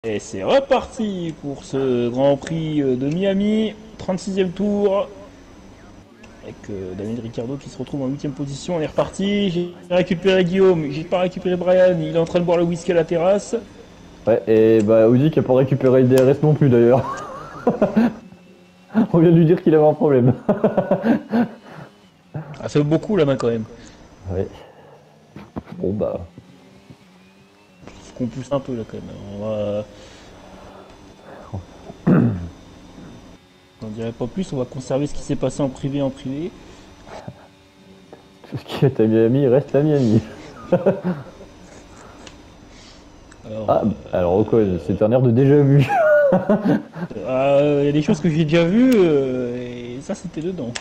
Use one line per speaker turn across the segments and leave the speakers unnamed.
Et c'est reparti pour ce Grand Prix de Miami, 36e tour, avec Daniel Ricciardo qui se retrouve en 8e position. On est reparti, j'ai récupéré Guillaume, j'ai pas récupéré Brian, il est en train de boire le whisky à la terrasse.
Ouais, et bah Audi qui a pas récupéré le DRS non plus d'ailleurs. On vient de lui dire qu'il avait un problème.
Ça fait beaucoup la main quand même.
Ouais. Bon bah.
Faut qu'on pousse un peu là quand même. On va... On dirait pas plus, on va conserver ce qui s'est passé en privé en privé.
Tout ce qui est à Miami reste à Miami.
Alors,
Ah, alors Ocon, c'est un air de déjà vu.
il y a des choses que j'ai déjà vues et ça c'était dedans.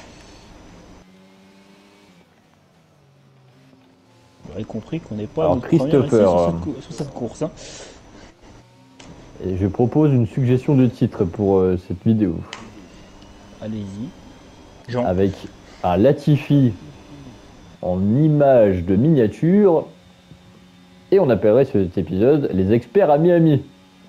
Vous aurez compris qu'on n'est pas
Alors
notre première essai
Christopher,
sur cette course. Hein.
et je propose une suggestion de titre pour cette vidéo.
Allez-y. Jean.
Avec un Latifi en image de miniature. Et on appellerait cet épisode les experts à Miami.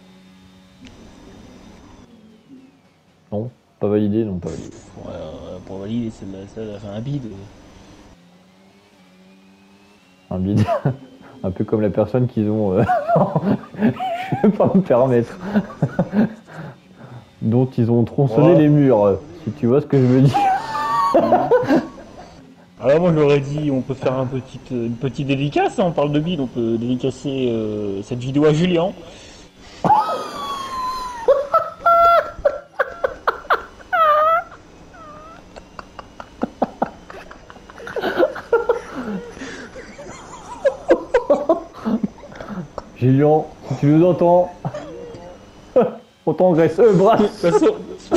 Non, pas validé, non pas validé.
Pour valider celle-là, ça a fait un bide.
Un bide. Un peu comme la personne qu'ils ont. Non, je vais pas me permettre. Dont ils ont tronçonné
Ouais.
les murs. Si tu vois ce que je veux dire.
Alors moi j'aurais dit on peut faire une petite dédicace, hein, on parle de bide, on peut dédicacer cette vidéo à Julien.
Julien, si tu nous entends, on t'engraisse. Brasse.
De toute façon,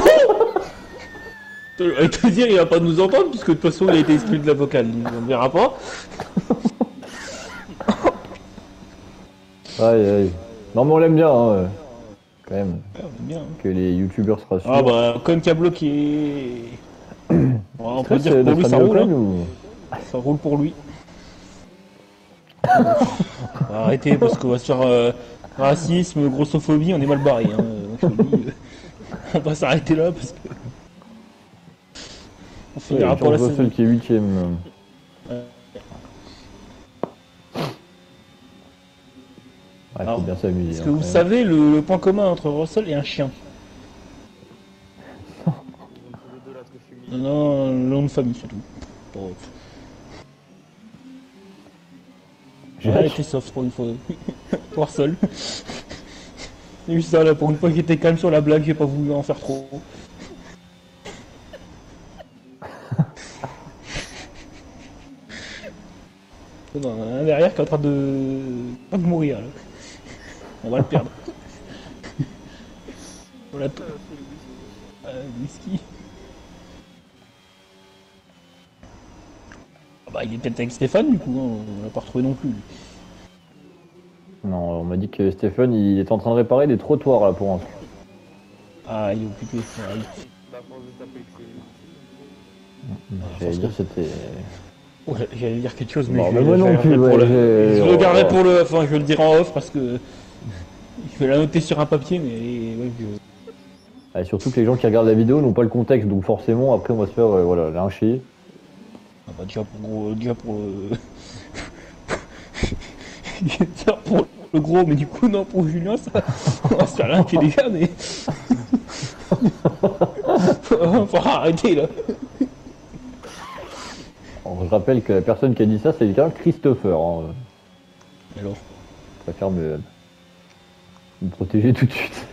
je te dire il va pas nous entendre puisque de toute façon il a été exclu de la vocale, donc on ne verra pas.
Aïe, aïe. Non, mais on l'aime bien, hein, quand même.
Ouais, on aime bien. Hein.
Que les youtubeurs se rassurent.
Ah bah comme qui a bloqué. On peut
Stress,
dire que pour
notre
lui ça
ami
roule.
Ocon
Hein.
ou...
Ça roule pour lui. On va arrêter parce qu'on va se faire racisme, grossophobie, on est mal barré. Hein. Je te le dis, on va s'arrêter là parce que on finira
Ouais,
pas la
George
saison.
Russell qui est 8ème. Ouais,
Alors,
faut bien s'amuser.
est-ce
Hein,
que vous
quand même.
savez le point commun entre Russell et un chien? Non, le nom de famille c'est tout. Bon. Ouais,
Jacques.
t'es soft pour une fois. Russell. J'ai vu ça là, pour une fois que j'étais calme sur la blague, j'ai pas voulu en faire trop. Non, un derrière qui est en train de mourir là. On va le perdre. On l'a whisky. Ah bah il est peut-être avec Stéphane du coup, hein. On l'a pas retrouvé non plus. Lui.
Non, on m'a dit que Stéphane, il est en train de réparer des trottoirs là pour entrer.
Ah il est occupé.
J'allais dire c'était.
Ouais, j'allais dire quelque chose mais
Bon,
je
mais
vais
moi
le
non
garder
plus,
pour
ouais,
le... Je le garderai
oh.
pour le... Enfin je vais le dire en off parce que... Je vais la noter sur un papier mais... Ouais,
Ah, surtout que les gens qui regardent la vidéo n'ont pas le contexte, donc forcément après on va se faire voilà, lyncher.
Ah bah déjà pour gros... Déjà pour... Je vais dire pour le gros mais du coup non pour Julien ça... On va se faire lyncher déjà mais... Faut arrêter là.
Alors, je rappelle que la personne qui a dit ça, c'est bien Christopher. Hein.
Alors
Je préfère me protéger tout de suite.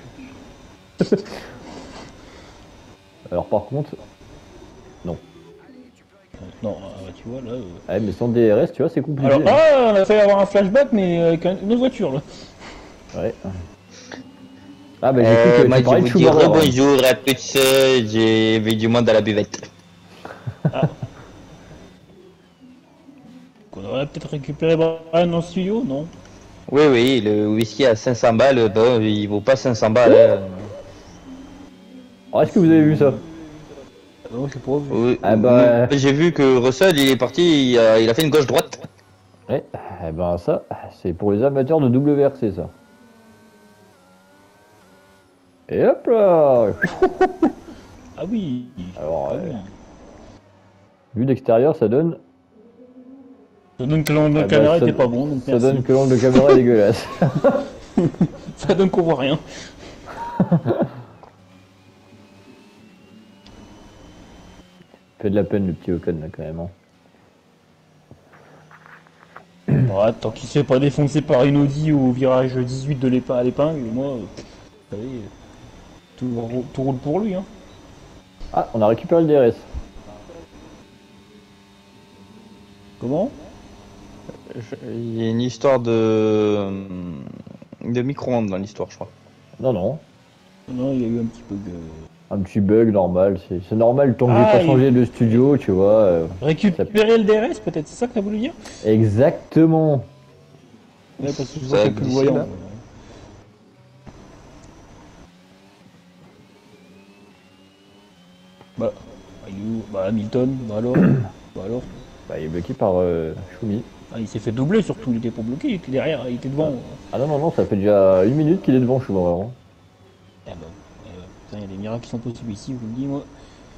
Alors par contre, non.
non, tu vois là...
Ah, mais sans DRS, tu vois, c'est compliqué.
Alors,
Hein.
on a failli avoir un flashback, mais avec une autre voiture, là.
Ouais. Ah bah j'ai cru que
Moi,
tu
je
parlais de
vous dis
Schumacher.
rebonjour à tous. J'ai vu du monde à la buvette.
On aurait peut-être récupéré Brian dans le studio, non?
Oui, oui, le whisky à 500 balles, bon, il vaut pas 500 balles. Hein.
Alors est-ce que vous avez vu ça?
Non, j'ai pas vu.
Oui,
Ah bah.
oui. J'ai vu que Russell, il est parti, il a fait une gauche-droite.
Ouais, eh ben ça, c'est pour les amateurs de WRC ça. Et hop là.
Ah oui.
Alors,
Ah oui.
vu d'extérieur, ça donne.
Ça donne que l'angle de
Ah bah,
caméra
ça-
était pas bon, donc
Ça
merci.
donne que l'angle de caméra est dégueulasse.
Ça donne qu'on voit rien.
Fait de la peine le petit Ocon là quand même. Hein.
Ouais, tant qu'il se fait pas défoncer par une Audi au virage 18 de à l'épingle, moi, vous savez, tout roule pour lui. Hein.
Ah, on a récupéré le DRS.
Comment?
Il y a une histoire de micro-ondes dans l'histoire, je crois.
Non, non.
Non, il y a eu un petit bug.
Un petit bug normal. C'est normal tant que j'ai
Ah,
pas changé de studio, tu vois.
Récupérer le DRS, peut-être, c'est ça que t'as voulu dire?
Exactement.
Ouais, parce que je
Ça
vois
a
quelques
glissé,
voyants.
là.
Bah, il est où? Bah, Hamilton, bah alors. Bah alors.
Bah, il est bloqué par Schumi.
Ah, il s'est fait doubler surtout, il était pas bloqué, il était derrière, il était devant.
Ah non, non, non, ça fait déjà 1 minute qu'il est devant Schumi. Vraiment.
Eh ben, putain, il y a des miracles qui sont possibles ici, je vous le dis, moi.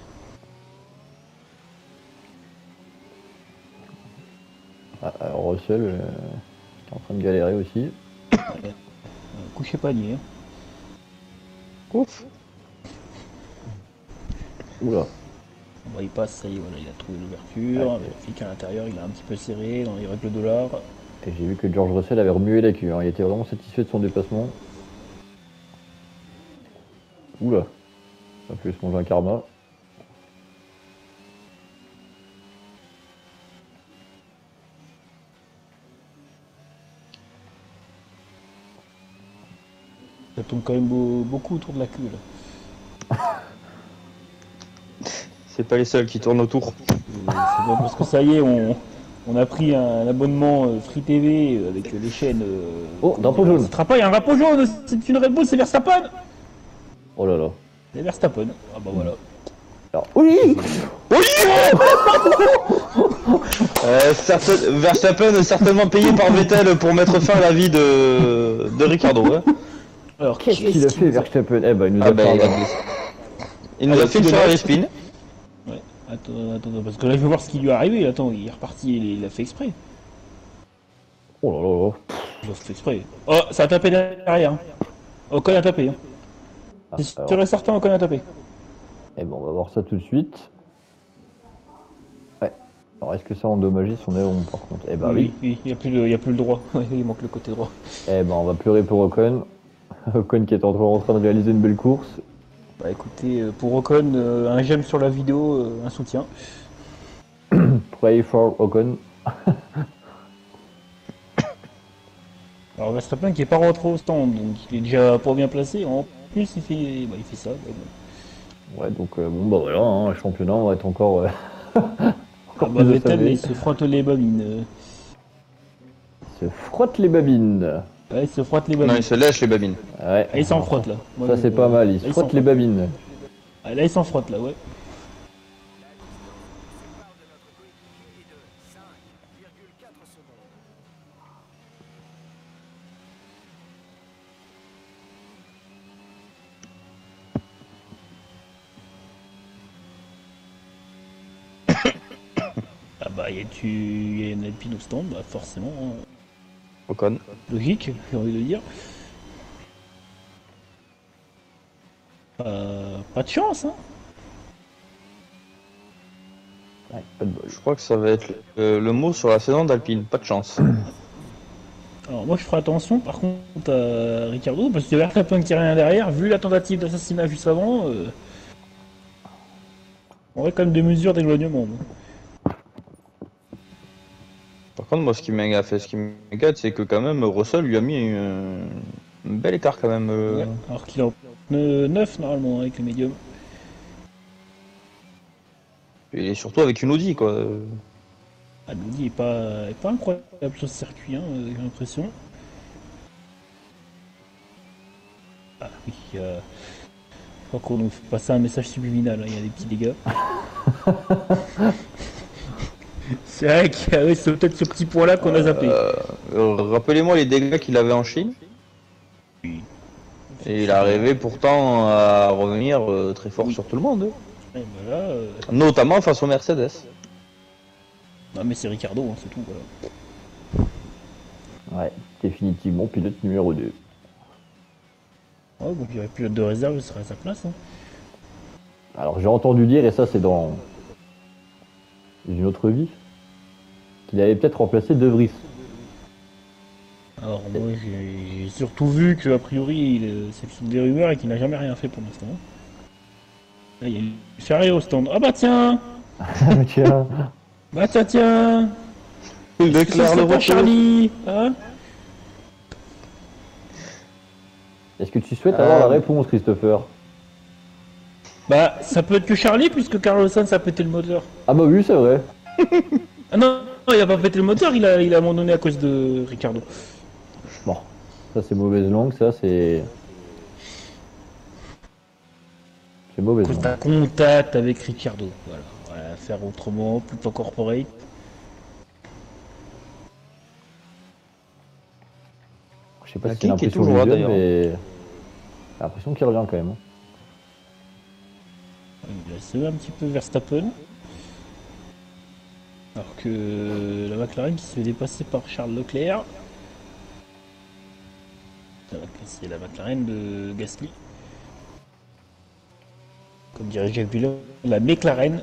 Ah, alors Russell est en train de galérer aussi.
Couchez panier. Hein.
Ouf.
Oula.
Bon, il passe, ça y est, voilà, il a trouvé l'ouverture. Il vérifie qu'à l'intérieur, il a un petit peu serré dans les règles de l'art.
Et j'ai vu que George Russell avait remué la queue. Hein. Il était vraiment satisfait de son déplacement. Oula. Ça peut se manger un karma.
Ça tourne quand même beaucoup autour de la queue, là.
C'est pas les seuls qui tournent autour.
C'est bien parce que ça y est, on a pris un abonnement Free TV avec les chaînes.
Oh, drapeau jaune.
Il y a un drapeau jaune, c'est une Red Bull, c'est Verstappen.
Oh là là.
C'est Verstappen. Ah bah voilà.
Alors, oui.
Verstappen est certainement payé par Vettel pour mettre fin à la vie de Ricardo. Hein.
Alors,
Qu'est-ce qu'il a fait Verstappen? Eh ben, il nous
Ah
a
bah,
fait
il nous a fait le Ferrari spin.
Ouais, attends, parce que là je veux voir ce qui lui est arrivé. Attends, il est reparti, il a fait exprès.
Oh là là là.
Il a fait exprès. Oh, ça a tapé derrière. Hein. Ocon a tapé. Hein.
Ah,
C'est
alors.
sûr et certain, Ocon a tapé.
Eh ben, on va voir ça tout de suite. Ouais. Alors, est-ce que ça a endommagé son aileron par contre? Eh ben oui.
Oui, il n'y a plus le droit. Ouais, il manque le côté droit.
Eh ben, on va pleurer pour Ocon. Ocon qui est en train de réaliser une belle course.
Bah écoutez, pour Ocon, un j'aime sur la vidéo, un soutien.
Pray for Ocon.
Alors Verstappen qui est pas rentré au stand, donc il est déjà pas bien placé. En plus, il fait ça. Mais bon.
Ouais, donc bon, bah voilà, hein, le championnat va être encore.
Ah bah, Vettel, il se frotte les babines.
Il se frotte les babines.
Ouais, il se frotte les babines.
Non, il se lèche les babines.
Ouais.
Ah, il s'en frotte là. Moi,
Ça, c'est pas mal, il se
là,
frotte
s'en
les babines.
Ah, là, il s'en frotte là, ouais. Ah bah, il y a une Alpine au stand, bah forcément. Hein.
Ocon.
Logique, j'ai envie de dire. Pas de chance, hein.
Ouais, pas de bol.
Je crois que ça va être le mot sur la saison d'Alpine. Pas de chance.
Alors moi je ferai attention par contre à Ricardo parce qu'il y a Verstappen qui rien derrière, vu la tentative d'assassinat juste avant, on aurait quand même des mesures d'éloignement.
Par contre, moi, ce qui m'inquiète, c'est que quand même, Russell lui a mis un bel écart quand même.
Ouais, alors qu'il est en 9 normalement avec le médium.
Et surtout avec une Audi, quoi.
Ah, l'Audi est pas incroyable sur ce circuit, hein, j'ai l'impression. Ah oui, je crois qu'on nous fait passer un message subliminal, hein, il y a des petits dégâts. C'est vrai que c'est peut-être ce petit point-là qu'on a zappé.
Rappelez-moi les dégâts qu'il avait en Chine. Et il arrivait pourtant à revenir très fort sur tout le monde.
Et ben là,
Notamment face au Mercedes.
non mais c'est Ricardo, hein, c'est tout. Voilà.
Ouais, définitivement pilote numéro 2.
Ouais, donc il y aurait pilote de réserve, il serait à sa place. Hein.
Alors j'ai entendu dire, et ça c'est dans une autre vie, qu'il avait peut-être remplacé De Vries.
Alors moi j'ai surtout vu qu'a priori c'est des rumeurs et qu'il n'a jamais rien fait pour l'instant. Là il y a une Ferrari au stand. Ah bah tiens.
Tiens,
Bah tiens.
Il
Est-ce que
déclare
ça
le
serait pas
retour.
Charlie, hein?
est-ce que tu souhaites avoir la réponse, Christopher?
Bah ça peut être que Charlie puisque Carlos Sainz a pété le moteur.
Ah bah oui, c'est vrai.
Ah non, non, il a pas pété le moteur, il a abandonné à cause de Ricardo.
Bon, ça c'est mauvaise langue, ça c'est... C'est
À
mauvaise
cause
langue.
d'un contact avec Ricardo. Voilà, faire autrement, plus pas corporate.
Je sais pas
La
si c'est
kick est
l'impression
toujours là,
visuelle,
d'ailleurs.
mais... J'ai l'impression qu'il revient quand même. Hein.
Il a semé un petit peu Verstappen. Alors que la McLaren qui se fait dépasser par Charles Leclerc. C'est la McLaren de Gasly. Comme dirait Jacques Villard, la McLaren.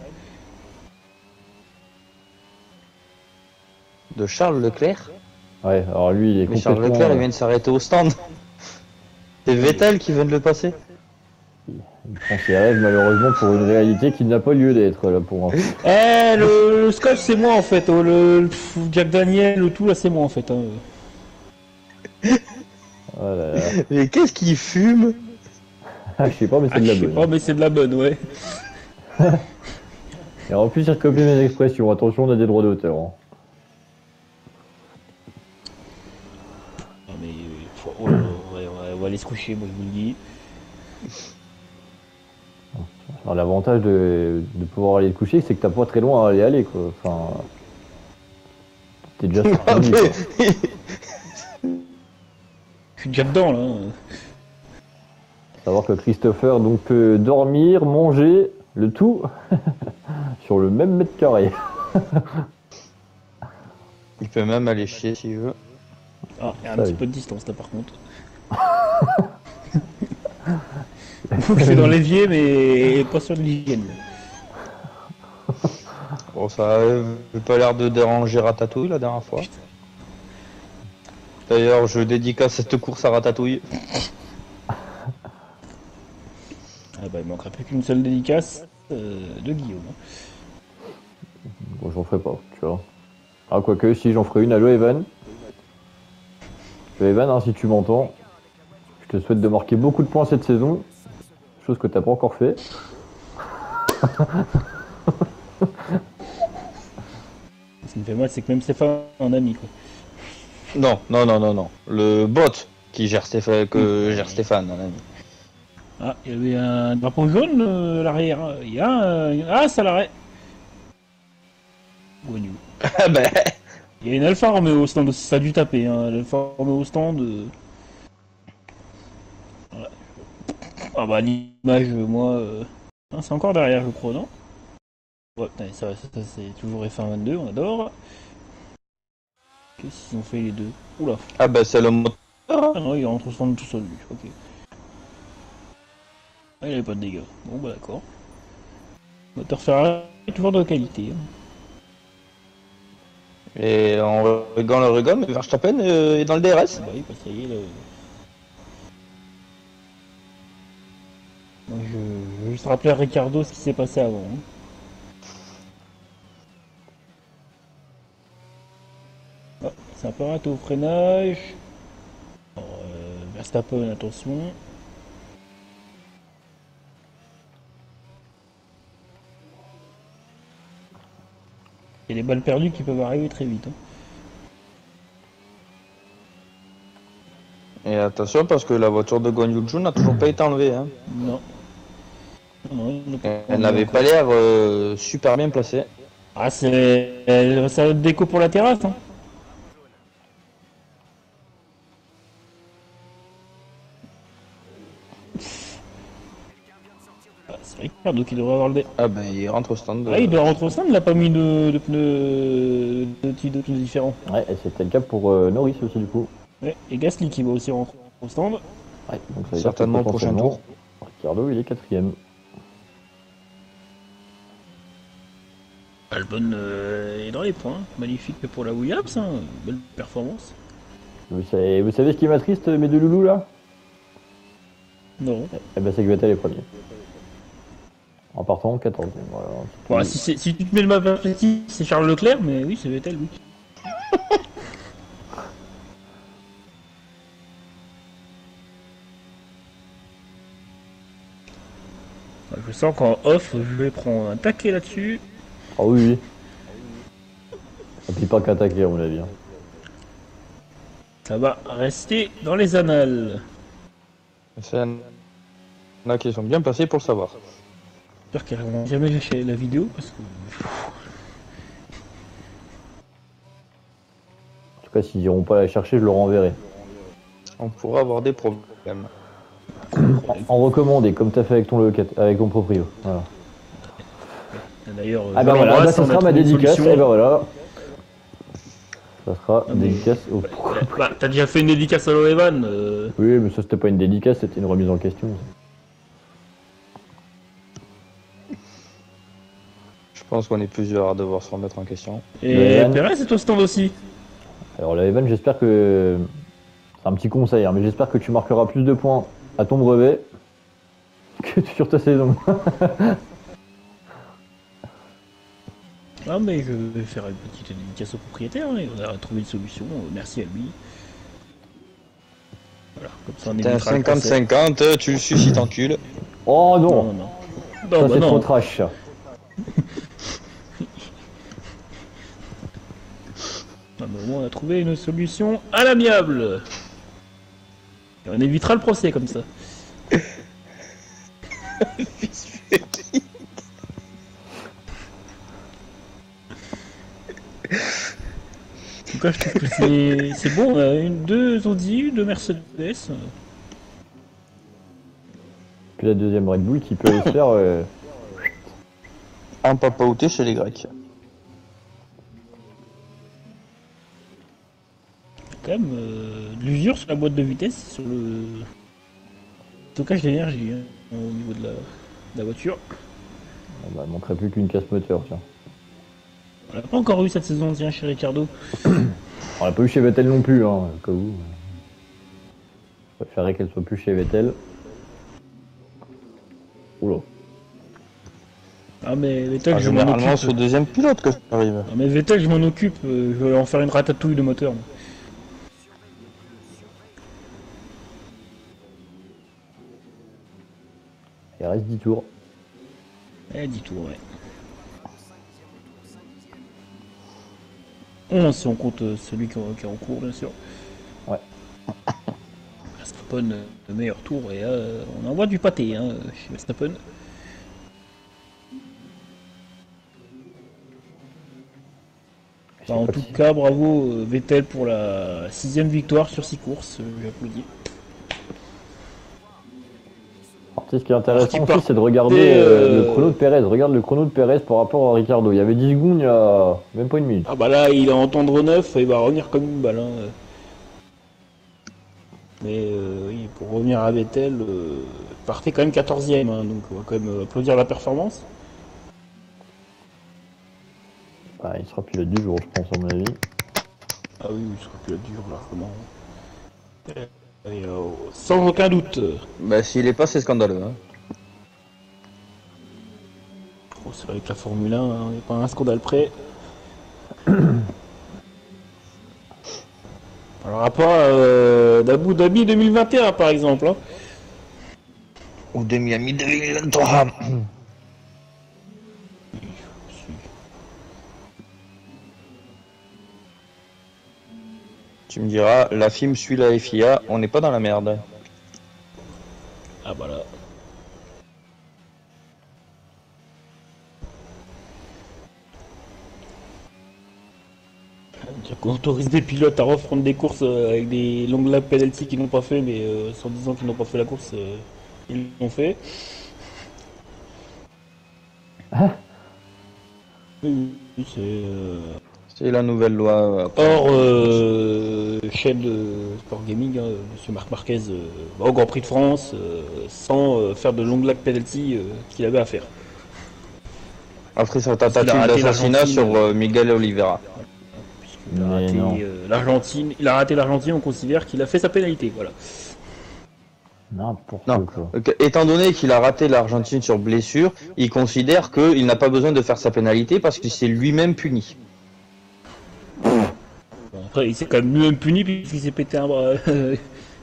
De Charles Leclerc.
Ouais, alors lui, il est
Mais Charles
complètement...
Leclerc, il vient de s'arrêter au stand. C'est Vettel qui vient de le passer.
Il prend ses rêves, malheureusement, pour une réalité qui n'a pas lieu d'être, là, pour un...
Eh, le scotch c'est moi en fait. Oh, Jack Daniel, le tout là c'est moi en fait. Hein.
Oh là là.
Mais qu'est-ce qu'il fume?
Ah, je sais pas, mais c'est de la
Je sais
bonne.
pas, mais c'est de la bonne, ouais.
Et en plus, il recopie mes expressions. Attention, on a des droits d'auteur. Hein.
Non mais oh là là, on va aller se coucher, moi je vous le dis.
Alors, l'avantage de pouvoir aller te coucher, c'est que t'as pas très loin à aller, quoi. Enfin... T'es déjà sur
Ah,
ton lit, quoi.
Je suis déjà dedans là.
Savoir que Christopher donc peut dormir, manger, le tout sur le même mètre carré.
Il peut même aller chier s'il veut.
Ah, il y a un
Ça,
petit
oui.
peu de distance là par contre. Je suis dans l'évier mais pas sur de l'hygiène.
Bon, ça avait pas l'air de déranger Ratatouille la dernière fois. D'ailleurs, je dédicace cette course à Ratatouille.
Ah bah il manquerait plus qu'une seule dédicace de Guillaume.
Bon, j'en ferai pas, tu vois. Ah, quoique, si j'en ferai une, allô Evan. Evan, hein, si tu m'entends, je te souhaite de marquer beaucoup de points cette saison, chose que t'as pas encore fait.
Ce qui me fait mal c'est que même Stéphane est un ami quoi.
Non, non, non, non, non. Le bot qui gère Stéphane, Stéphane, un ami.
Ah, il y avait un drapeau jaune à l'arrière. Il y a Ah, c'est à l'arrêt. Guan Yu.
Ah ben,
Il y a une Alfa Romeo au stand aussi, ça a dû taper. Hein. L'Alfa Romeo au stand. Voilà. Ah bah l'image, moi... ah, c'est encore derrière, je crois, non? Ouais, putain, ça c'est toujours F1 22, on adore. Qu'est-ce qu'ils ont fait les deux? Oula.
ah ben c'est le moteur.
Ah non, il rentre au stand tout seul, lui. Ok. Ah, il avait pas de dégâts. Bon, bah d'accord. Moteur Ferrari, toujours de qualité. Hein.
Et on rigole, mais Verstappen est dans le DRS.
Ah bah oui, bah ça y est, là... Moi, je vais juste rappeler à Ricardo ce qui s'est passé avant. Hein. Ah, c'est un peu raté au freinage. Alors, Verstappen, attention. Il y a des balles perdues qui peuvent arriver très vite. Hein.
Et attention parce que la voiture de Guan Yu n'a toujours pas été enlevée. Hein.
Non. Non,
Elle n'avait pas l'air super bien placée.
Ah, c'est ça déco pour la terrasse. Hein. C'est Ricardo qui devrait avoir le dé.
Ah ben il rentre au stand.
Ah, il doit rentrer au stand, il n'a pas mis de pneus de pneus différents.
Ouais, et c'était le cas pour Norris aussi du coup.
Ouais, et Gasly qui va aussi rentrer au stand.
Ouais, donc ça veut dire que
Certainement au prochain
potentiellement,
tour.
Ricardo il est 4ème.
Albon est dans les points. Magnifique pour la Williams, hein. Belle performance.
Vous savez ce qui m'attriste, mes deux loulous là?
Non.
Eh ben c'est que Vettel est premier. En partant 14ème, voilà.
Voilà, si tu te mets le map perspective, c'est Charles Leclerc, mais oui, c'est Vettel, oui. Je sens qu'en off, je vais prendre un taquet là-dessus.
Ah oui, oui. Et puis pas qu'attaquer à mon avis. Hein.
Ça va rester dans les annales.
C'est un... Il y en a qui sont bien passés pour le savoir.
J'espère qu'elles n'auront jamais lâché la vidéo parce que.
En tout cas, s'ils iront pas la chercher, je le renverrai.
On pourra avoir des problèmes.
En recommandé, comme t'as fait avec ton proprio. Voilà.
D'ailleurs,
Ah bah voilà, bah, ça sera ma dédicace. Et bah voilà. Ça sera
Ah, mais-
dédicace au.
Bah, t'as déjà fait une dédicace à Loevan.
Oui, mais ça c'était pas une dédicace, c'était une remise en question.
Je pense qu'on est plusieurs à devoir se remettre en question.
Et
Loevan.
Perez est au stand aussi.
Alors la Evan, j'espère que. C'est un petit conseil, hein, mais j'espère que tu marqueras plus de points à ton brevet que sur ta saison.
Ah, mais je vais faire une petite dédicace au propriétaire. Hein. On a trouvé une solution. Merci à lui. Voilà, comme ça on
T'es un
évitera le procès.
50-50, tu le suicides en cul.
Oh
Non,
non,
non, non.
ça
Non, bah
c'est trop
non.
trash. Ça.
Non, mais au moins, on a trouvé une solution à l'amiable. Et on évitera le procès comme ça. En tout cas, je trouve que c'est bon. On a deux Audi, deux Mercedes.
Puis la deuxième Red Bull qui peut aller se faire.
Un papaouté chez les Grecs.
Quand même, de l'usure sur la boîte de vitesse, sur le stockage d'énergie hein, au niveau de la voiture.
Bah, il manquerait plus qu'une casse moteur, tiens.
On l'a pas encore eu cette saison, tiens, chez Ricardo.
On l'a pas eu chez Vettel non plus, hein, au cas où. Je préférerais qu'elle soit plus chez Vettel. Oula.
Ah, mais Vettel, je m'en
Généralement,
occupe.
c'est au deuxième pilote que ça arrive.
Ah, mais Vettel, je m'en occupe. Je vais en faire une ratatouille de moteur. moi.
Il reste 10 tours.
10 tours, ouais. 11 si on compte celui qui est en cours, bien sûr.
Ouais.
Verstappen, le meilleur tour, et on envoie du pâté hein, chez Verstappen. Bah, en tout cas, bravo Vettel pour la 6ème victoire sur 6 courses, j'applaudis.
Alors, tu sais, ce qui est intéressant
Alors,
aussi,
qui
c'est de regarder
partait,
le chrono de Perez. Regarde le chrono de Perez par rapport à Ricardo. Il y avait 10 secondes, il y a même pas une minute.
Ah bah là, il est en tendre 9, il va revenir comme une balle. Hein. Mais oui, pour revenir à Vettel, il partait quand même 14ème, hein, donc on va quand même applaudir la performance.
Ah, il sera pilote du jour, je pense, à mon avis.
Ah oui, il sera plus dur largement. Et, sans aucun doute.
Bah, s'il est pas, c'est scandaleux. Hein.
Oh, c'est vrai que la Formule 1, hein, on n'est pas à un scandale près. Alors à part d'Abu Dhabi 2021 par exemple. Hein.
Ou de Miami 2023. Tu me diras, la FIM suit la FIA, on n'est pas dans la merde.
Ah bah là. C'est-à-dire qu'on autorise des pilotes à reprendre des courses avec des longues lap penalty qu'ils n'ont pas fait, mais sans disant qu'ils n'ont pas fait la course, ils l'ont fait. Oui, c'est
C'est la nouvelle loi.
hors chaîne de Sport Gaming, hein, Monsieur Marc Marquez va au Grand Prix de France sans faire de longue lag penalty qu'il avait à faire.
Après sa
Il a
tentative
raté
d'assassinat
l'Argentine,
sur Miguel Oliveira.
Il a
Mais
raté
non.
l'Argentine. Il a raté l'Argentine, on considère qu'il a fait sa pénalité. Voilà.
N'importe
Non.
quoi.
Étant donné qu'il a raté l'Argentine sur blessure, il considère qu'il n'a pas besoin de faire sa pénalité parce que c'est lui-même puni.
Bon, après, il s'est quand même lui-même puni puisqu'il s'est pété un bras. Il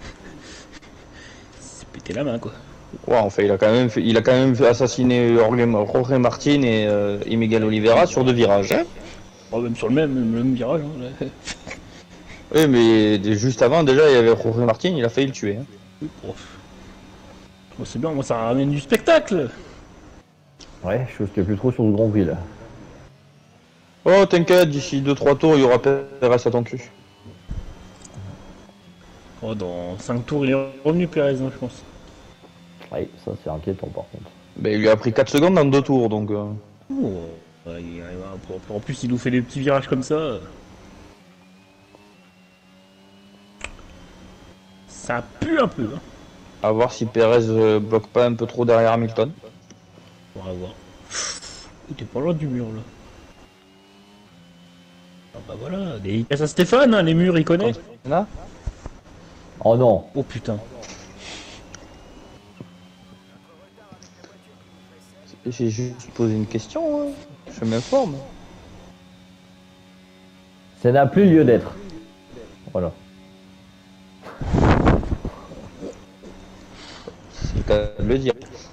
s'est pété la main, quoi.
Ouais, enfin, il a quand même assassiné Jorge Martin et Miguel Oliveira sur 2 virages. Hein.
Oh, même sur le même virage. Hein, là.
Oui, mais juste avant, déjà, il y avait Jorge Martin, il a failli le tuer. Hein.
Oui, bon. Bon, c'est bien, moi ça ramène du spectacle.
Ouais, chose qu'il n'y a plus trop sur ce Grand Prix là.
Oh, t'inquiète, d'ici 2-3 tours, il y aura Perez à ton cul.
Oh, dans 5 tours, il est revenu Perez, hein, je pense.
Ouais, ça c'est inquiétant par contre.
Ben, il lui a pris 4 secondes dans 2 tours, donc...
Oh, ouais, en plus, il nous fait des petits virages comme ça. Ça pue un peu. Hein.
À voir si Perez bloque pas un peu trop derrière Hamilton.
On va voir. T'es pas loin du mur là. Ah bah voilà, dédicace à Stéphane, hein, les murs il connaît.
Là
Oh non.
Oh putain.
J'ai juste posé une question, hein. Je m'informe.
Ça n'a plus lieu d'être. Voilà.
C'est le cas de le dire.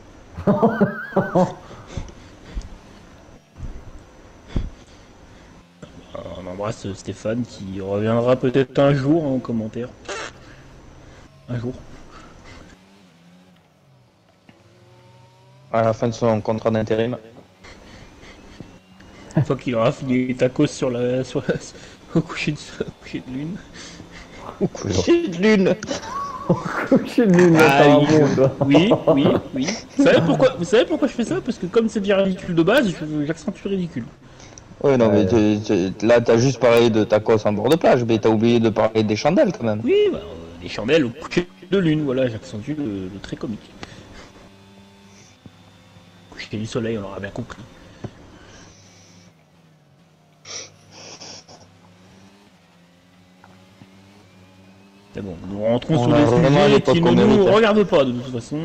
On embrasse Stéphane qui reviendra peut-être un jour en commentaire. Un jour.
À la fin de son contrat d'intérim.
Une fois qu'il aura fini les tacos au coucher de lune.
Au coucher de lune.
Coucher de lune,
Ah,
t'as un
il-
bon, toi.
oui. Vous savez pourquoi je fais ça? Parce que comme c'est bien ridicule de base, j'accentue ridicule.
Ouais, non, mais là, t'as juste parlé de tacos en bord de plage, mais t'as oublié de parler des chandelles quand même.
Oui, bah, les chandelles au coucher de lune, voilà, j'accentue le trait comique. Coucher du soleil, on l'aura bien compris. C'est bon, nous rentrons
On
sur
a
des
vraiment
sujets
l'époque
qui ne
qu'on
nous
méritait.
regardent pas de toute façon.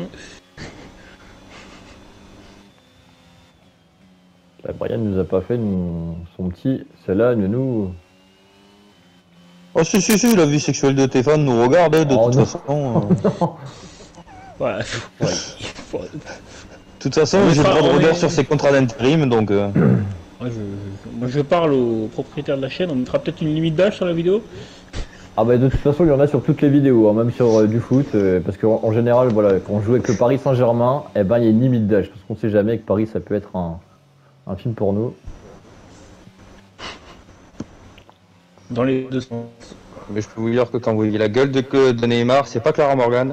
Bah, Brian nous a pas fait son petit. Celle-là, nous.
Oh, si, la vie sexuelle de Stéphane nous regarde, hein, de
Oh,
toute
non.
façon.
Ouais, ouais.
De toute façon,
On est
j'ai
pas-
droit de
on
regard
est-
sur ses contrats d'intérim, donc...
Moi, je parle au propriétaire de la chaîne, on mettra peut-être une limite d'âge sur la vidéo.
Ah bah de toute façon, il y en a sur toutes les vidéos, hein, même sur du foot, parce qu'en général, voilà, quand on joue avec le Paris Saint-Germain, eh ben il y a une limite d'âge, parce qu'on sait jamais que Paris ça peut être un film porno.
Dans les deux sens.
Mais je peux vous dire que quand vous voyez la gueule de Neymar, c'est pas Clara Morgan.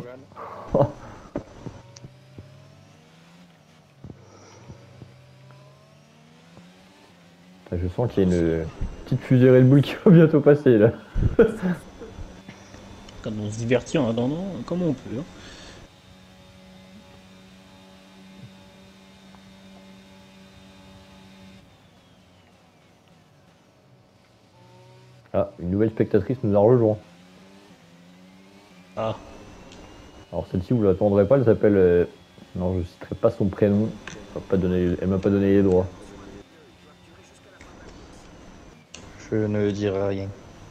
Je sens qu'il y a une petite fusée Red Bull qui va bientôt passer là.
Quand on se divertit en attendant, comme on peut. Hein.
Ah, une nouvelle spectatrice nous a rejoint.
Ah,
Alors celle-ci, vous l'attendrez pas, elle s'appelle... Non, je ne citerai pas son prénom, elle m'a pas donné les droits.
Je ne dirai rien.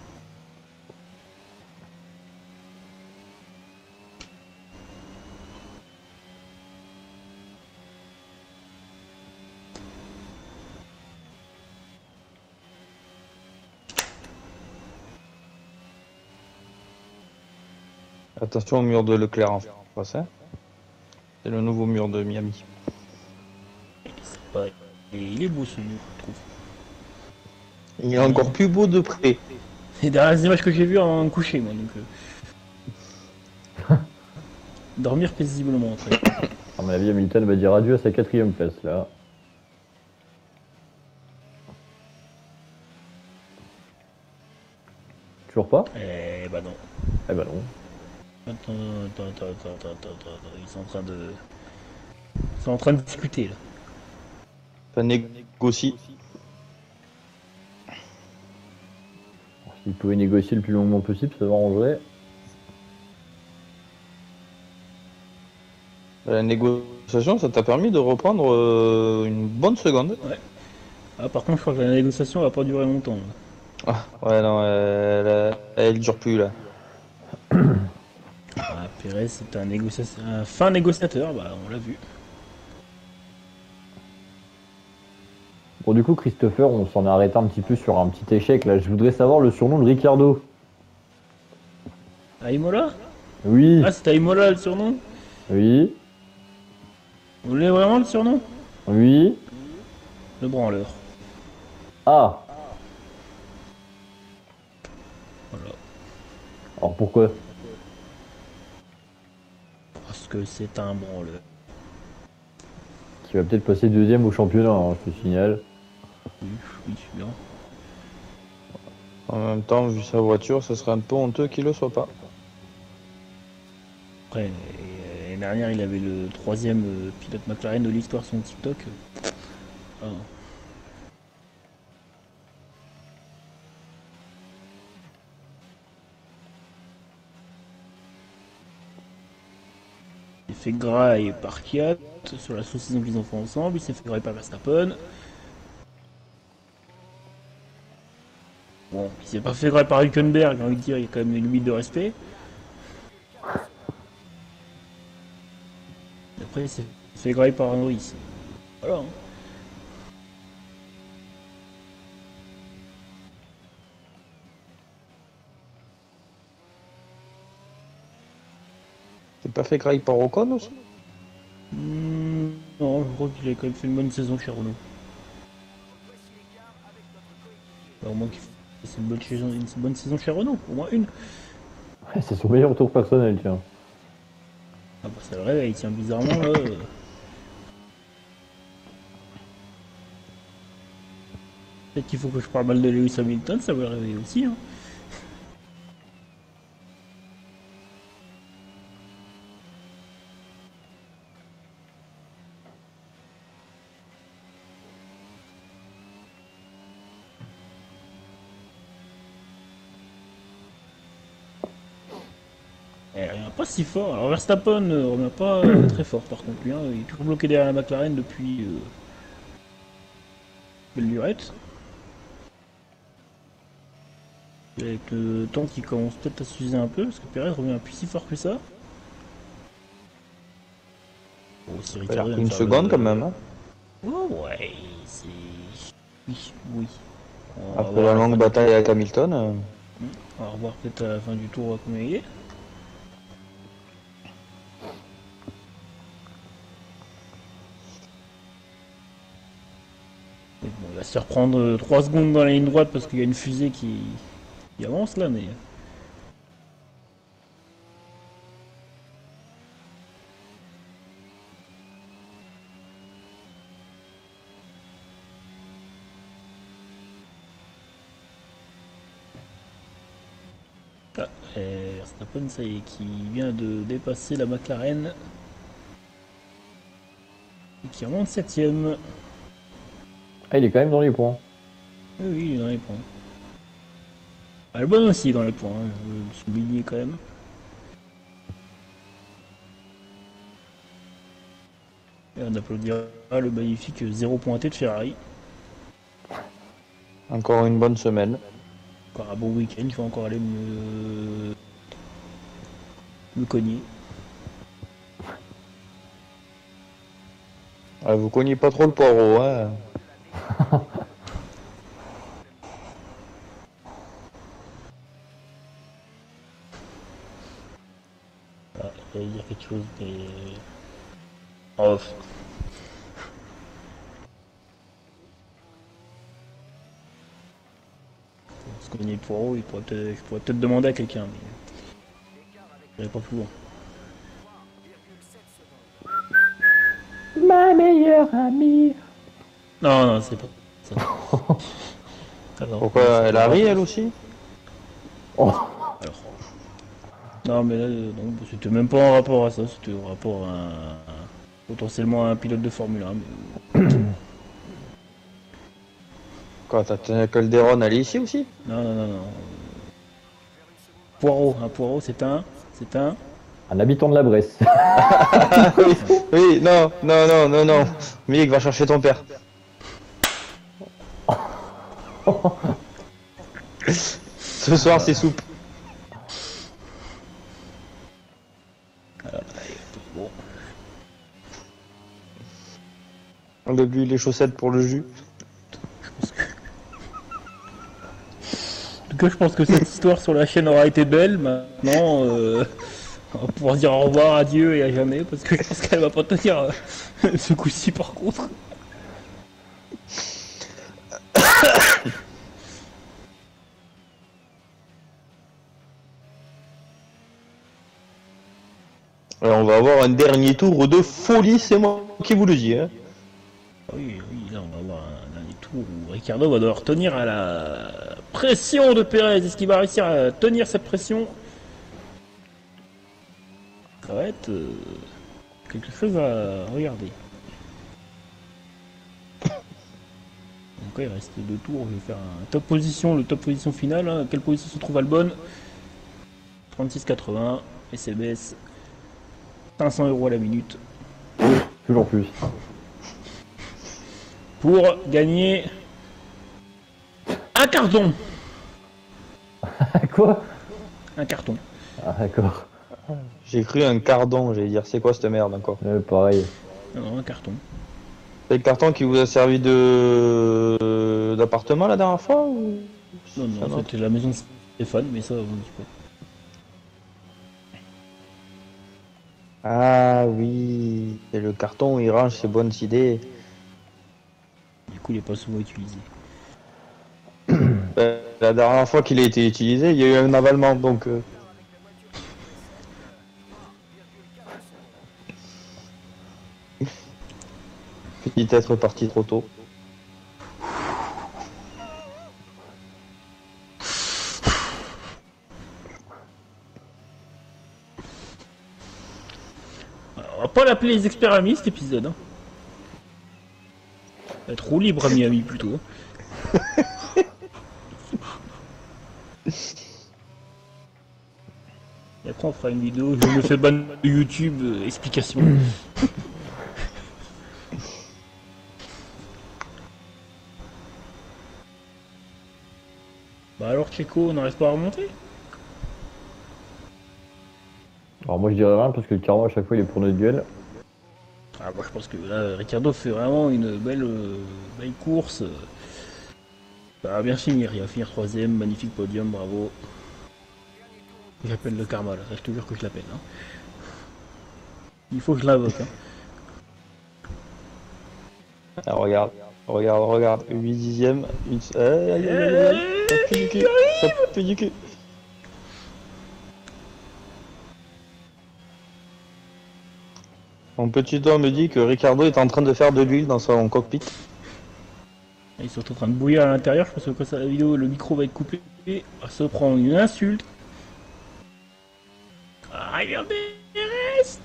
Attention au mur de Leclerc en face, hein. C'est le nouveau mur de Miami.
c'est pas... Il est beau ce mur, je trouve.
Il est encore plus beau de près.
C'est derrière les images que j'ai vues avant de me coucher, moi, donc... Dormir paisiblement, après.
À mon avis, Hamilton va dire adieu à sa 4ème place là. Toujours pas?
Eh bah non.
Eh ben non.
Attends. Ils sont en train de discuter là.
Ça négocie.
S'ils pouvaient négocier le plus longuement possible, ça m'arrangerait.
La négociation, ça t'a permis de reprendre une bonne seconde.
Ah, par contre, je crois que la négociation va pas durer longtemps, là.
Ah, ouais, non, elle dure plus là.
Ah, Pérez, c'est un fin négociateur, bah on l'a vu.
Bon, du coup, Christopher, on s'en est arrêté un petit peu sur un petit échec là. Je voudrais savoir le surnom de Ricardo.
Aïmola?
Oui,
Ah, c'est Aïmola le surnom?
oui,
Vous voulez vraiment le surnom?
oui.
Le branleur.
Ah,
Voilà.
alors pourquoi?
Parce que c'est un branleur.
Qui va peut-être passer deuxième au championnat, hein, je te signale.
Oui, oui, bien.
En même temps, vu sa voiture, ça serait un peu honteux qu'il le soit pas.
Après, l'année dernière, il avait le troisième pilote McLaren de l'histoire sur son TikTok. Ah. Il s'est fait grailler par Kiat sur la saucisson qu'ils ont fait ensemble. Il s'est fait grailler par Verstappen. Bon, il s'est pas fait grailler par Hülkenberg, j'ai envie de dire, il y a quand même une limite de respect. Et après, il s'est fait grailler par Norris. Voilà. Hein.
T'es pas fait graille par Ocon aussi?
Non, je crois qu'il a quand même fait une bonne saison chez Renault. Bah, au moins qu'il fasse une bonne saison chez Renault, au moins une.
Ouais, c'est son meilleur tour personnel, tiens.
Ah bah ça le réveille, tiens, bizarrement là. Peut-être qu'il faut que je parle mal de Lewis Hamilton, ça va le réveiller aussi. Hein. Eh, il revient pas si fort. Alors Verstappen ne revient pas très fort par contre lui. Hein. Il est toujours bloqué derrière la McLaren depuis belle lurette. Et avec le temps qui commence peut-être à s'user un peu, parce que Perez revient plus si fort que ça. Bon, si
Il a
Ricciardo vient
pris
de
une
faire
seconde quand même. Hein.
Oh, ouais, c'est... Oui, oui. On va
Après
voir
la
à la fin
longue
du
bataille
tour.
avec Hamilton.
On va revoir peut-être à la fin du tour combien il est. Et bon, il va se faire prendre 3 secondes dans la ligne droite parce qu'il y a une fusée qui avance là, mais... Ah, et Verstappen, ça y est, qui vient de dépasser la McLaren. Et qui remonte 7ème.
Ah, il est quand même dans les points.
Oui, oui, il est dans les points. Albon aussi dans les points, hein, je veux le souligner quand même. Et on applaudira le magnifique 0 pointé de Ferrari.
Encore une bonne semaine.
Encore un bon week-end, il faut encore aller me cogner.
Ah, vous cognez pas trop le poireau. Hein.
Ah, j'allais dire quelque chose, mais... En off. Pour se cogner le poireau, je pourrais peut-être demander à quelqu'un, mais... J'irai pas plus loin.
Ma meilleure amie.
Non, non, c'est pas ça. Ah non,
Pourquoi
c'est
elle
pas
a ri
grave.
elle aussi?
Oh.
Alors. Non, mais là, non, c'était même pas en rapport à ça, c'était en rapport à potentiellement à un pilote de Formule 1. Mais...
Quoi, t'as Calderon allé ici aussi?
Non, non, non, non. Poirot, un poireau, c'est un. C'est un.
Un habitant de la Bresse.
Ah oui, oui, non, non, non, non, non. Milik, va chercher ton père. Ce soir, c'est soupe.
Bon.
On a bu les chaussettes pour le jus.
En tout cas, je pense que cette histoire sur la chaîne aura été belle. Maintenant, on va pouvoir dire au revoir, adieu et à jamais, parce que je pense qu'elle va pas tenir ce coup-ci par contre.
Alors, on va avoir un dernier tour de folie, c'est moi qui vous le dis. Hein.
Oui, oui, là on va avoir un dernier tour où Ricardo va devoir tenir à la pression de Pérez. Est-ce qu'il va réussir à tenir cette pression? Ça va être quelque chose à regarder. Donc il reste 2 tours, je vais faire un top position, le top position finale. Hein. Quelle position se trouve Albon? 36,80, SBS, 500 € à la minute.
Toujours plus.
Pour gagner un carton.
Quoi?
Un carton.
Ah, d'accord.
J'ai cru un cardon, j'allais dire, c'est quoi cette merde encore?
Pareil.
Non, un carton.
C'est le carton qui vous a servi d'appartement la dernière fois ou...
Non,
Ah,
non, c'était la maison de Stéphane, mais ça, on dit pas.
Ah oui, c'est le carton où il range ses bonnes idées.
Du coup, il est pas souvent utilisé.
La dernière fois qu'il a été utilisé, il y a eu un avalement, donc... Petit être parti trop tôt.
On va pas l'appeler les experts amis cet épisode. Hein. On va être roue libre à Miami plutôt. Et après on fera une vidéo, je me fais ban de YouTube, explication. Bah alors Checo, on n'arrive pas à remonter?
Alors moi je dirais rien parce que le carreau à chaque fois il est pour notre duel.
Ah moi je pense que là Ricardo fait vraiment une belle course. Ça va bien finir, il va finir 3ème, magnifique podium, bravo. J'appelle le karma là, je te jure que je l'appelle. Hein. Il faut que je l'invoque. Hein.
Ah, regarde, regarde, regarde, 8 dixièmes, aïe, aïe, aïe, aïe, aïe, ça pue du cul, ça pue du cul. Mon petit doigt me dit que Ricardo est en train de faire de l'huile dans son cockpit.
Ils sont en train de bouillir à l'intérieur, je pense que quand ça, la vidéo, le micro va être coupé, on va se prendre une insulte. Ah, regardez, DRS.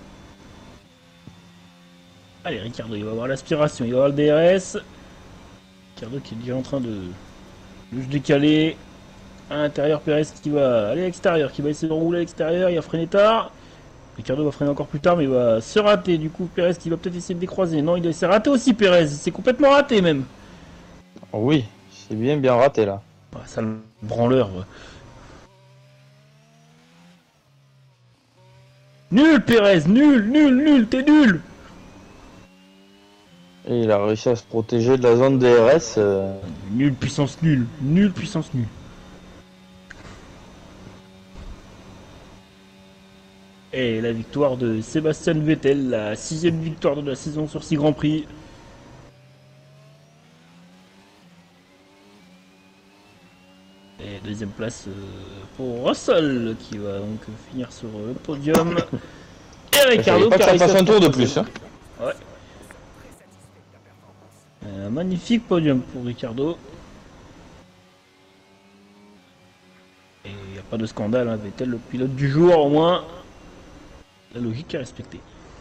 Allez, Ricardo, il va avoir l'aspiration, il va avoir le DRS. Ricardo qui est déjà en train de se décaler. À l'intérieur, Pérez qui va aller à l'extérieur, qui va essayer de rouler à l'extérieur, il a freiné tard. Ricardo va freiner encore plus tard, mais il va se rater. Du coup, Pérez qui va peut-être essayer de décroiser. Non, il s'est raté aussi, Pérez. C'est complètement raté même.
Oui, c'est bien raté là.
Ah, ça le branleur. Ouais. Nul, Pérez, nul, t'es nul.
Et il a réussi à se protéger de la zone DRS.
Nul, puissance nulle, puissance nulle. Et la victoire de Sébastien Vettel, la 6ème victoire de la saison sur 6 Grands Prix. Et 2ème place pour Russell qui va donc finir sur le podium. Et Ricardo
pas
qui
que
a
ça fasse
réussi à
un tour de
se
plus. Hein.
Ouais. Un magnifique podium pour Ricardo. Et il n'y a Pas de scandale, hein. Vettel le pilote du jour au moins. La logique est respectée.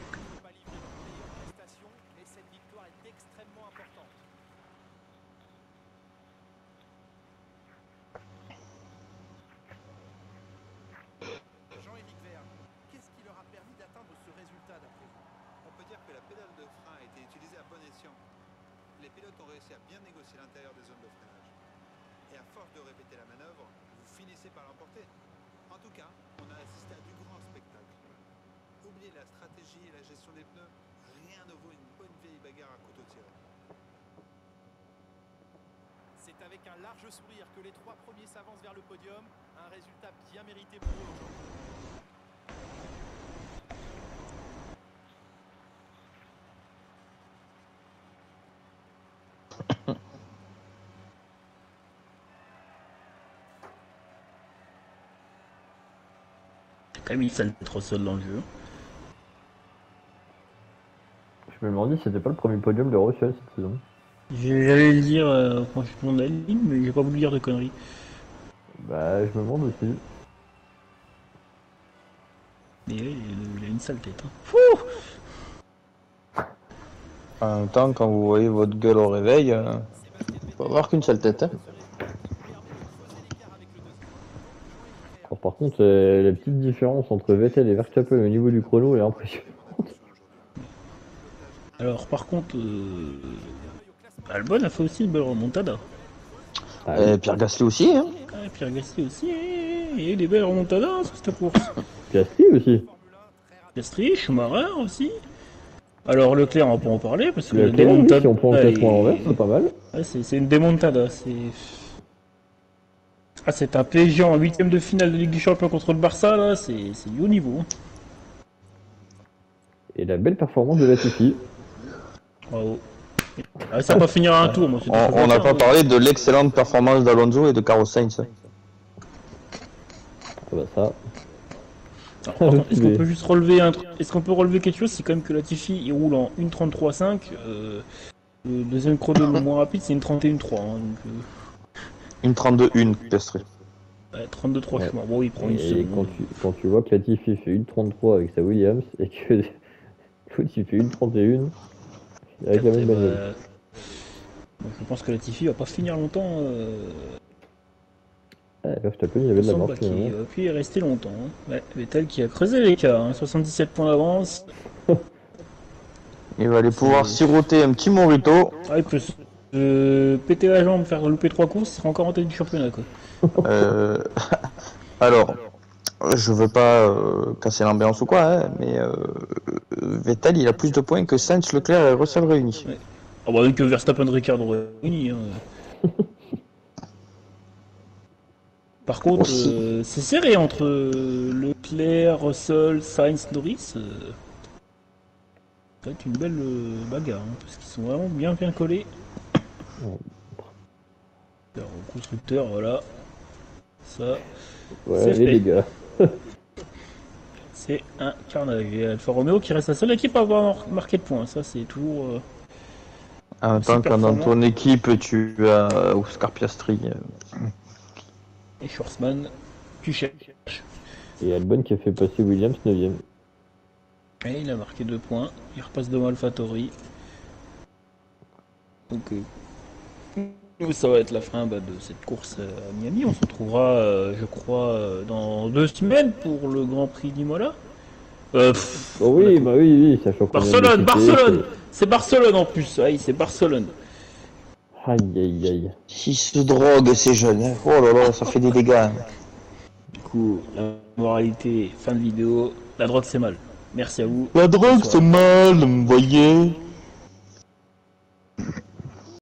Jean-Éric Vergne, qu'est-ce qui leur a permis d'atteindre ce résultat d'après vous?
On peut dire que la pédale de frein a été utilisée à bon escient. Les pilotes ont réussi à bien négocier l'intérieur des zones de freinage. Et à force de répéter la manœuvre, vous finissez par l'emporter. En tout cas, on a assisté à du grand spectacle. Oubliez la stratégie et la gestion des pneus, rien ne vaut une bonne vieille bagarre à couteau tiré.
C'est avec un large sourire que les 3 premiers s'avancent vers le podium. Un résultat bien mérité pour eux aujourd'hui.
Quand même, il s'est trop seul dans le jeu.
Je me demandais si c'était pas le premier podium de Russell cette saison.
J'allais le dire quand je tourne la ligne, mais j'ai pas voulu dire de conneries.
Bah, je me demande aussi.
Mais il a une sale tête. Hein. Fouh.
En même temps, quand vous voyez votre gueule au réveil, faut avoir qu'une seule tête. Hein.
Alors, par contre, la petite différence entre Vettel et Verstappen au niveau du chrono est impressionnante.
Alors par contre, Albon a fait aussi une belle remontada.
Ah,
Et Pierre Gasly aussi. Hein.
Ah, Pierre Gasly aussi, il y a eu des belles remontadas sur cette course.
Piastri aussi.
Piastri, Schumacher aussi. Alors Leclerc, on va pas en parler parce que la
Leclerc, oui,
démontada.
si on prend en classement à l'envers, c'est pas mal.
Ouais, c'est une démontada. C'est un PSG en 8ème de finale de Ligue des Champions contre le Barça, là, c'est du haut niveau.
Et la belle performance de Latifi.
Bravo. Ah, ça va pas finir à un tour, moi.
On n'a pas parlé de l'excellente performance d'Alonso et de Carlos Sainz.
Ah bah ça.
Alors, par contre, est-ce qu'on peut juste relever un truc? Est-ce qu'on peut relever quelque chose? C'est quand même que Latifi il roule en 1.33.5. Le deuxième chrono le moins rapide, c'est une 31.3. Hein, donc,
Une 32-1, Piastri.
ouais, 32.3,
Ouais.
je crois. Bon, il prend une
Et
seconde.
quand tu vois que Latifi fait une 33 avec sa Williams et que l'autre il fait une 31 avec la même bagnole.
Bon, je pense que Latifi va pas finir longtemps.
Verstappen, il y avait de la
Ensemble,
marque
qui
finalement.
puis est resté longtemps. Hein. Ouais, Vettel qui a creusé l'écart, hein, 77 points d'avance.
Il va aller pouvoir siroter un petit morito.
Ah, il peut se péter la jambe, faire louper 3 courses, il sera encore en tête du championnat, quoi.
Alors, je veux pas casser l'ambiance ou quoi, hein, mais Vettel il a plus de points que Sainz, Leclerc et Russell réunis.
Ouais. Ah bah, que Verstappen Ricardo réunis. Hein. Par contre, c'est serré entre Leclerc, Russell, Sainz, Norris. Ça va être une belle bagarre, hein, parce qu'ils sont vraiment bien collés. Alors, au constructeur, voilà. Ça,
Ouais,
c'est
les
fait.
dégâts.
C'est un carnage. Et Alfa Romeo qui reste la seule équipe à avoir marqué de points. Ça, c'est toujours.
En même temps,
Super
quand dans
performant.
ton équipe tu as Oscar Piastri.
Et Schwarzman, tu cherches.
Et Albon qui a fait passer Williams 9ème.
Et il a marqué 2 points. Il repasse devant AlphaTauri. Donc, ça va être la fin de cette course à Miami. On se retrouvera, je crois, dans 2 semaines pour le Grand Prix d'Imola.
Oh oui, bah oui, sachant qu'on
Barcelone, Barcelone. C'est Barcelone en plus. Oui, c'est Barcelone.
Aïe aïe aïe.
S'ils se droguent ces jeunes, hein. Oh là là, ça fait des dégâts. Hein.
Du coup, la moralité, fin de vidéo. La drogue, c'est mal. Merci à vous.
La drogue c'est mal, vous voyez.